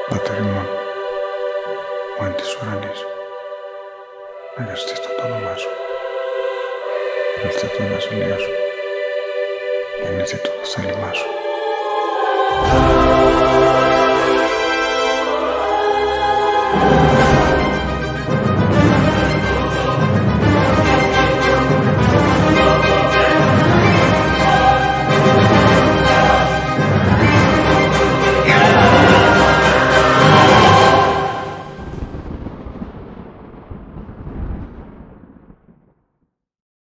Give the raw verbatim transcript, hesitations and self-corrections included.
Πατέρ ημών, ο εν της ουρανής, αγιαστήτω το όνομά σου. Έλθετε η βασιλεία σου, γεννηθήτω το θέλημά σου.